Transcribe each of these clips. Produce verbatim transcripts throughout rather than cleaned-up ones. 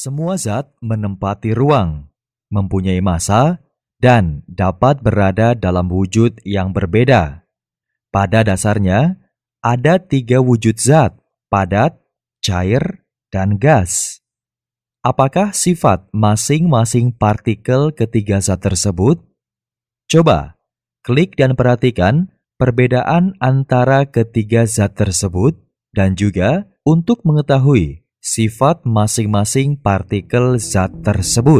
Semua zat menempati ruang, mempunyai massa, dan dapat berada dalam wujud yang berbeda. Pada dasarnya, ada tiga wujud zat, padat, cair, dan gas. Apakah sifat masing-masing partikel ketiga zat tersebut? Coba, klik dan perhatikan perbedaan antara ketiga zat tersebut dan juga untuk mengetahui sifat masing-masing partikel zat tersebut.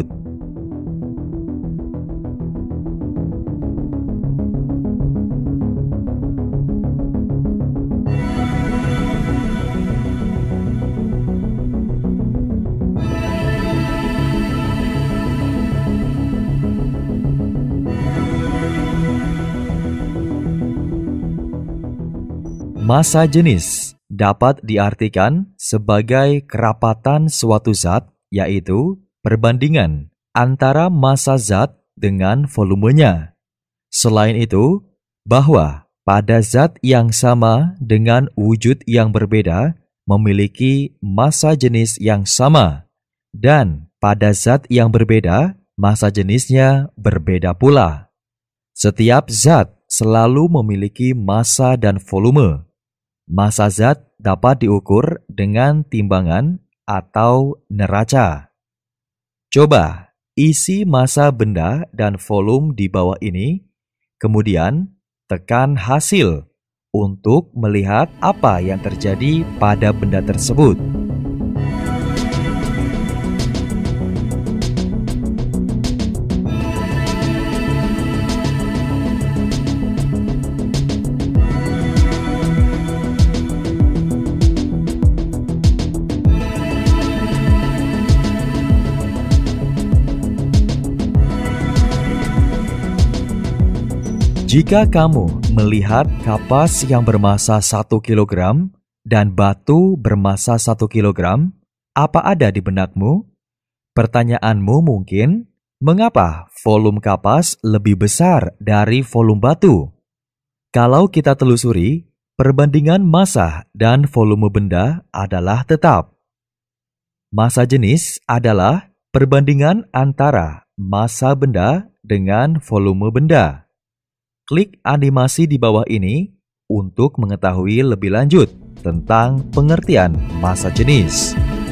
Massa jenis dapat diartikan sebagai kerapatan suatu zat, yaitu perbandingan antara massa zat dengan volumenya. Selain itu, bahwa pada zat yang sama dengan wujud yang berbeda memiliki massa jenis yang sama, dan pada zat yang berbeda, massa jenisnya berbeda pula. Setiap zat selalu memiliki massa dan volume. Massa zat dapat diukur dengan timbangan atau neraca. Coba isi massa benda dan volume di bawah ini, kemudian tekan hasil untuk melihat apa yang terjadi pada benda tersebut. Jika kamu melihat kapas yang bermassa satu kilogram dan batu bermassa satu kilogram, apa ada di benakmu? Pertanyaanmu mungkin, mengapa volume kapas lebih besar dari volume batu? Kalau kita telusuri, perbandingan massa dan volume benda adalah tetap. Massa jenis adalah perbandingan antara massa benda dengan volume benda. Klik animasi di bawah ini untuk mengetahui lebih lanjut tentang pengertian massa jenis.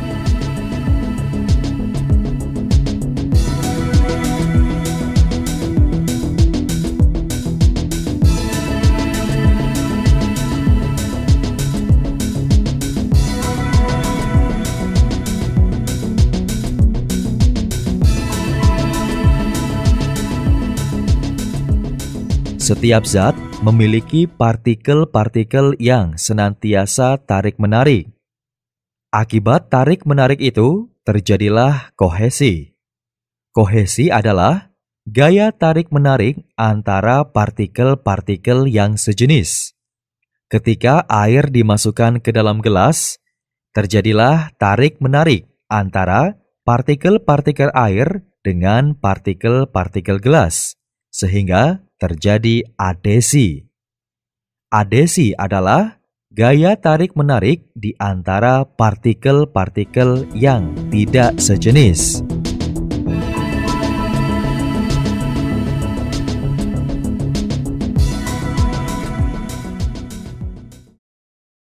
Setiap zat memiliki partikel-partikel yang senantiasa tarik-menarik. Akibat tarik-menarik itu, terjadilah kohesi. Kohesi adalah gaya tarik-menarik antara partikel-partikel yang sejenis. Ketika air dimasukkan ke dalam gelas, terjadilah tarik-menarik antara partikel-partikel air dengan partikel-partikel gelas, sehingga terjadi adesi. Adesi adalah gaya tarik-menarik di antara partikel-partikel yang tidak sejenis.